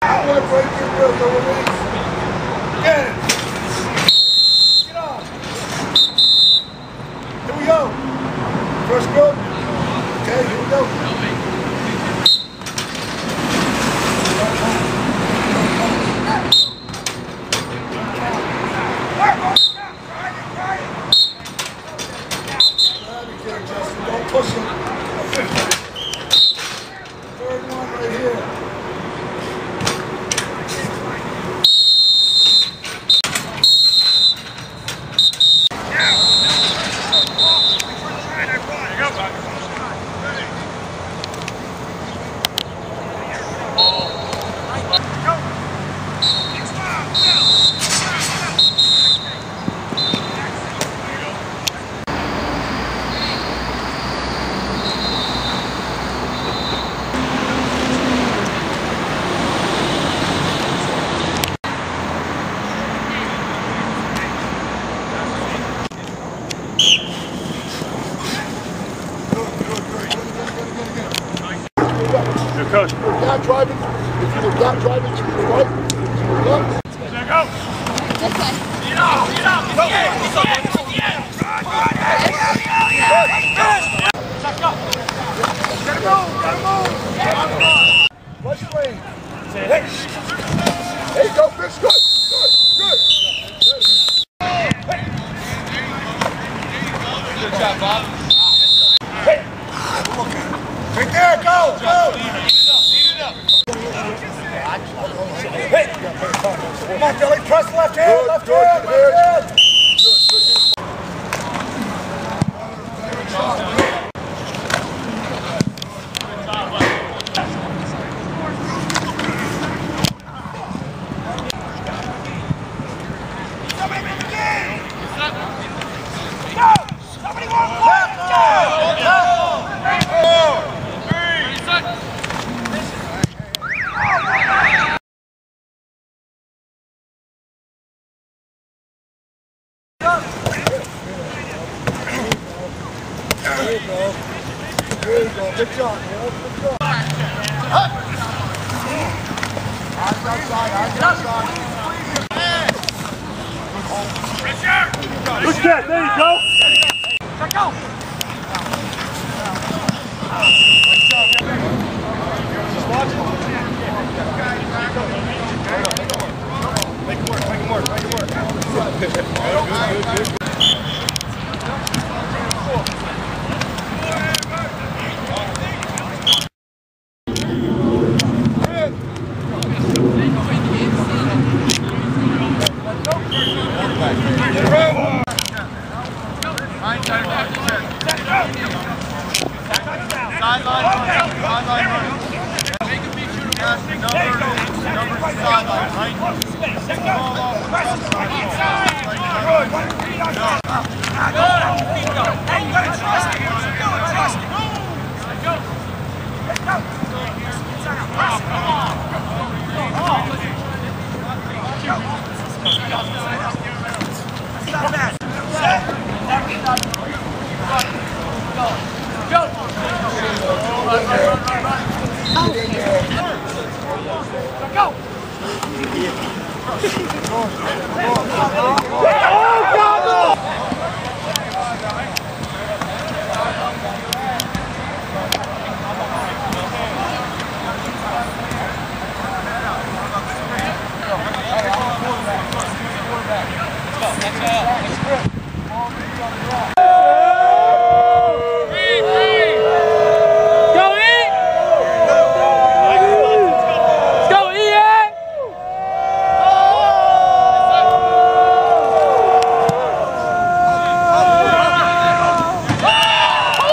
Left right here, go release. Get it. Get on. Here we go. First group. Okay, here we go. Don't push him. Third one right here. Coach. If you were not driving, to the right, to the left. There, go. This way. Get off, get off, get off. Let's go. Get him move. Let's play. Hey. Hey, go, fish. Good. Good job, Bob. Hey. Right there, go. Eat it up. Hey. Come on, Billy. Press left hand. Left hand. Somebody wants to There you go. Good job, man. Good job. Eyes outside. Good catch, there you go. Check out. Just watch it. Make it work. Good. Go!